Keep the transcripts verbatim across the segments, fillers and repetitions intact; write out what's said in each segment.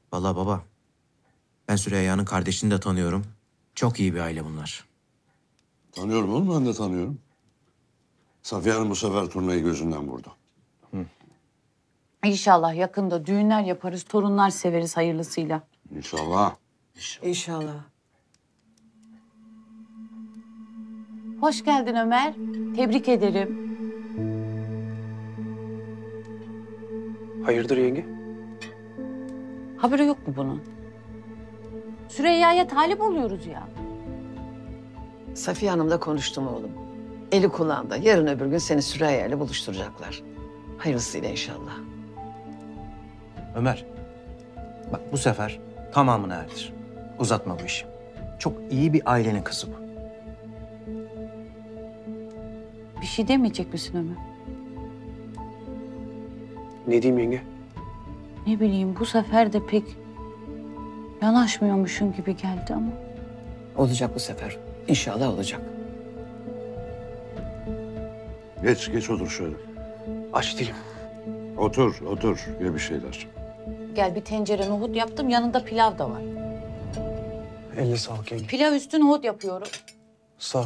Vallahi baba, ben Süreyya'nın kardeşini de tanıyorum. Çok iyi bir aile bunlar. Tanıyorum oğlum, ben de tanıyorum. Safiye Hanım bu sefer turnayı gözünden vurdu. Hı. İnşallah yakında düğünler yaparız, torunlar severiz hayırlısıyla. İnşallah. İnşallah. Hoş geldin Ömer. Tebrik ederim. Hayırdır yenge? Haberi yok mu bunun? Süreyya'ya talip oluyoruz ya. Safiye Hanım'la konuştum oğlum. Eli kulağında. Yarın öbür gün seni Süreyya ile buluşturacaklar. Hayırlısıyla inşallah. Ömer, bak bu sefer tamamını erdir. Uzatma bu işi. Çok iyi bir ailenin kızı bu. Bir şey demeyecek misin Ömer? Ne diyeyim yenge? Ne bileyim, bu sefer de pek yanaşmıyormuşsun gibi geldi ama. Olacak bu sefer. İnşallah olacak. Geç, geç otur şöyle. Aç değilim. Otur, otur. Ye bir şeyler. Gel, bir tencere nohut yaptım, yanında pilav da var. Eline sağlık yenge. Pilav üstü nohut yapıyorum. Sağ ol.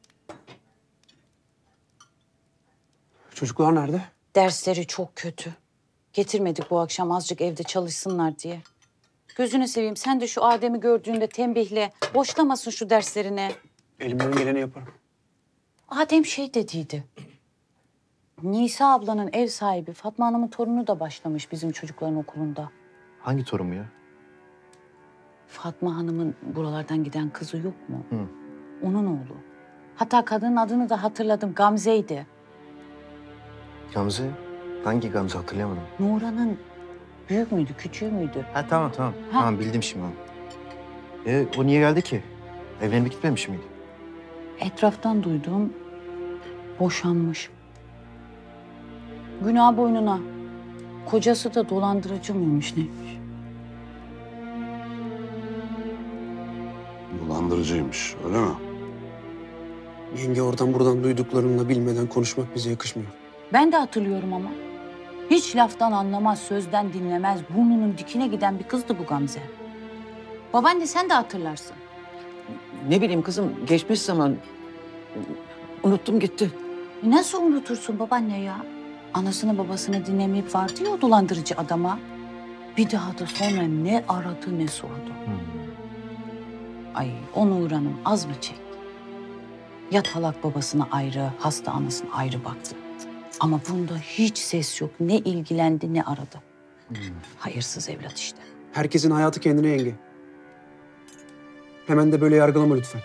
Çocuklar nerede? Dersleri çok kötü. Getirmedik bu akşam azıcık evde çalışsınlar diye. Gözünü seveyim, sen de şu Adem'i gördüğünde tembihle. Boşlamasın şu derslerine. Elimden geleni yaparım. Adem şey dediydi. Nisa ablanın ev sahibi Fatma Hanım'ın torunu da başlamış bizim çocukların okulunda. Hangi torun bu ya? Fatma Hanım'ın buralardan giden kızı yok mu? Hı. Onun oğlu. Hatta kadının adını da hatırladım, Gamze'ydi. Gamze? Hangi Gamze, hatırlayamadım. Nuran'ın büyük müydü, küçüğü müydü? Ha tamam tamam. Ha. Tamam bildim şimdi onu. E, o niye geldi ki? Evlenip gitmemiş miydi? Etraftan duyduğum boşanmış. Günah boynuna. Kocası da dolandırıcı mıymış neymiş? Dolandırıcıymış, öyle mi? Yenge oradan buradan duyduklarımla bilmeden konuşmak bize yakışmıyor. Ben de hatırlıyorum ama. Hiç laftan anlamaz, sözden dinlemez, burnunun dikine giden bir kızdı bu Gamze. Babaanne sen de hatırlarsın. Ne bileyim kızım, geçmiş zaman. Unuttum gitti. E nasıl unutursun babaanne ya? Anasını babasını dinlemeyip vardı ya o dolandırıcı adama. Bir daha da sonra ne aradı ne sordu. Hmm. Ay o Nur Hanım az mı çekti? Yatalak babasına ayrı, hasta anasına ayrı baktı. Ama bunda hiç ses yok. Ne ilgilendi ne aradı. Hmm. Hayırsız evlat işte. Herkesin hayatı kendine yenge. Hemen de böyle yargılama lütfen.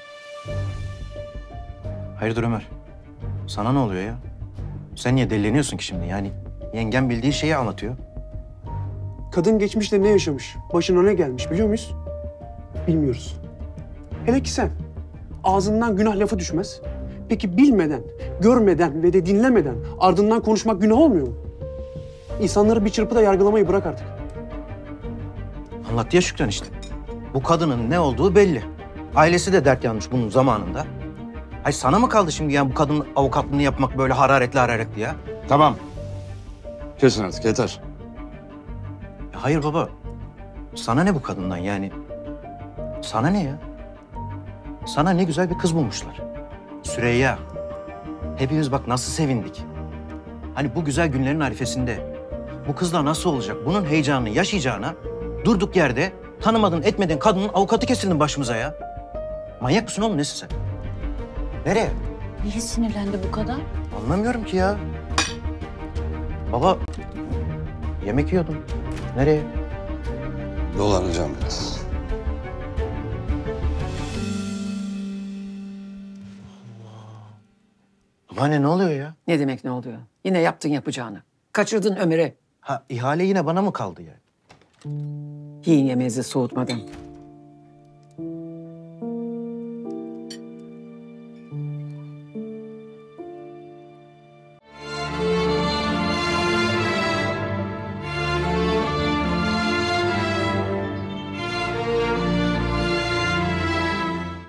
Hayırdır Ömer? Sana ne oluyor ya? Sen niye delileniyorsun ki şimdi? Yani yengem bildiği şeyi anlatıyor. Kadın geçmişte ne yaşamış, başına ne gelmiş biliyor muyuz? Bilmiyoruz. Hele ki sen. Ağzından günah lafı düşmez. Peki bilmeden, görmeden ve de dinlemeden ardından konuşmak günah olmuyor mu? İnsanları bir çırpıda yargılamayı bırak artık. Anlattı ya Şükran işte. Bu kadının ne olduğu belli. Ailesi de dert yanmış bunun zamanında. Ay sana mı kaldı şimdi yani bu kadının avukatlığını yapmak böyle hararetli hararetli ya? Tamam. Kesin artık, yeter. Ya hayır baba. Sana ne bu kadından yani? Sana ne ya? Sana ne güzel bir kız bulmuşlar. Süreyya. Hepimiz bak nasıl sevindik. Hani bu güzel günlerin arifesinde bu kızla nasıl olacak? Bunun heyecanını yaşayacağına durduk yerde tanımadığın etmediğin kadının avukatı kesildin başımıza ya. Manyak mısın oğlum, nesin sen? Nereye? Niye sinirlendi bu kadar? Anlamıyorum ki ya. Baba, yemek yiyordum. Nereye? Dolanacağım biraz. Babaanne ne oluyor ya? Ne demek ne oluyor? Yine yaptın yapacağını. Kaçırdın Ömer'i. Ha ihale yine bana mı kaldı ya? Yiyin yemeğinizi soğutmadan.